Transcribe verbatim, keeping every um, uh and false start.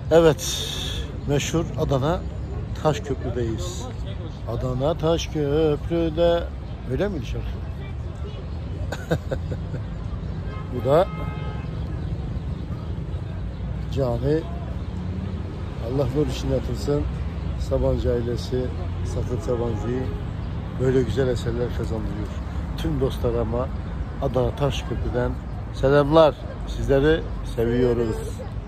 Evet, meşhur Adana Taşköprü'deyiz. Adana Taşköprü'de, öyle miydi şarkı? Bu da cami. Allah nur içinde yatırsın. Sabancı ailesi, Sakıp Sabancı'yı böyle güzel eserler kazandırıyor. Tüm dostlarıma Adana Taşköprü'den selamlar. Sizleri seviyoruz.